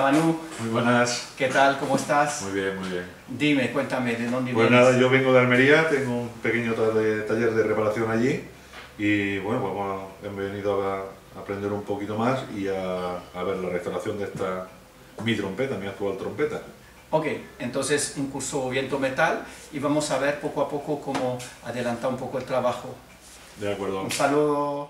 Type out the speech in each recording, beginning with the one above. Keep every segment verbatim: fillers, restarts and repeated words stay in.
Manu. Muy buenas. ¿Qué tal? ¿Cómo estás? Muy bien, muy bien. Dime, cuéntame, ¿de dónde Pues vienes? nada, yo vengo de Almería, tengo un pequeño taller de reparación allí y bueno, pues bueno, he venido a aprender un poquito más y a, a ver la restauración de esta, mi trompeta, mi actual trompeta. Ok, entonces un curso viento metal y vamos a ver poco a poco cómo adelantar un poco el trabajo. De acuerdo. Un saludo.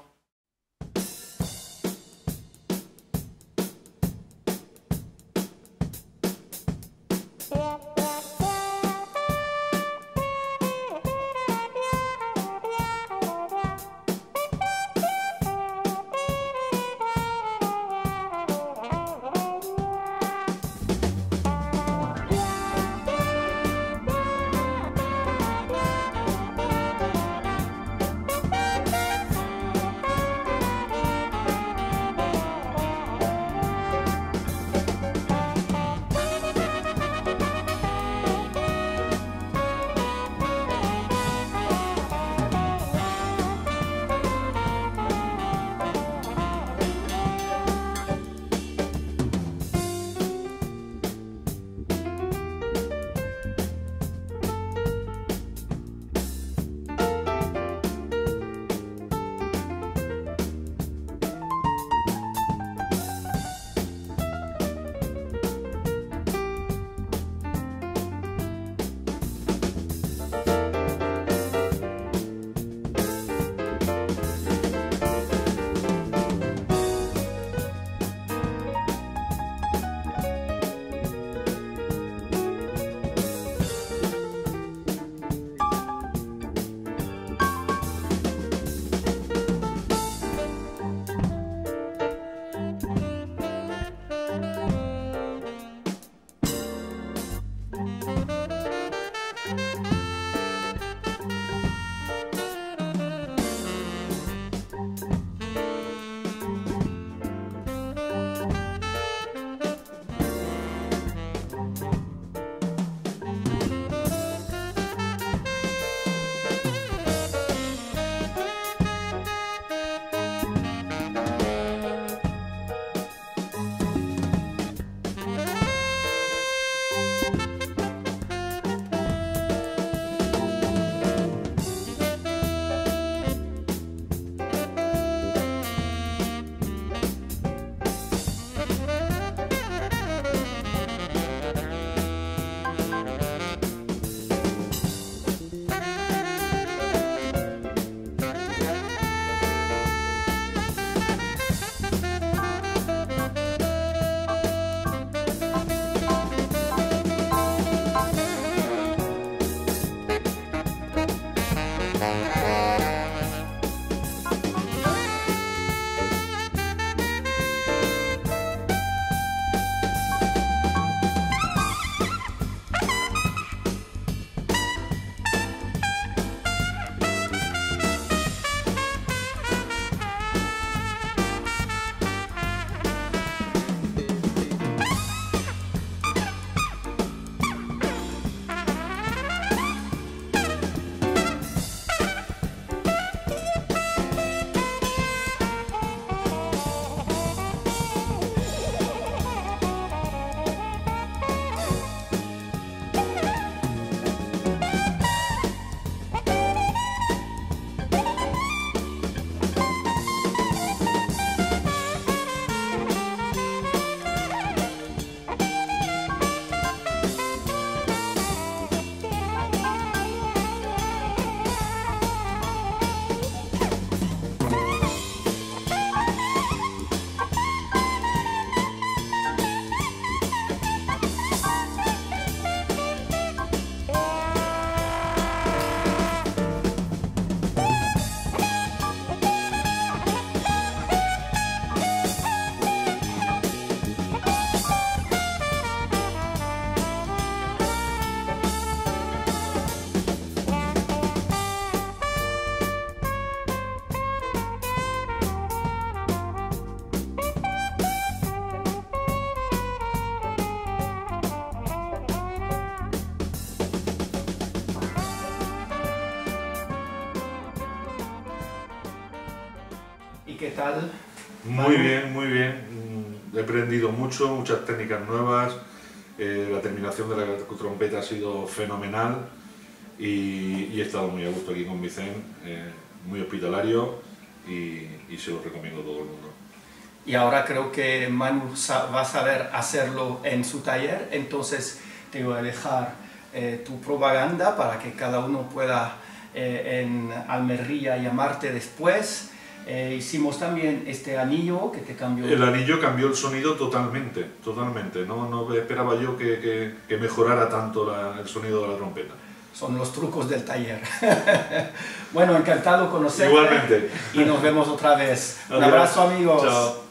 ¿Y qué tal? Muy bien, muy bien. he aprendido mucho, muchas técnicas nuevas, eh, la terminación de la trompeta ha sido fenomenal y, y he estado muy a gusto aquí con Vicente, eh, muy hospitalario y, y se lo recomiendo a todo el mundo. Y ahora creo que Manu va a saber hacerlo en su taller, entonces te voy a dejar eh, tu propaganda para que cada uno pueda eh, en Almería llamarte después. Eh, hicimos también este anillo que te cambió. El anillo cambió el sonido totalmente, totalmente. No, no esperaba yo que, que, que mejorara tanto la, el sonido de la trompeta. Son los trucos del taller. Bueno, encantado conocerte. Igualmente. Y nos vemos otra vez. Un Adiós. abrazo, amigos. Chao.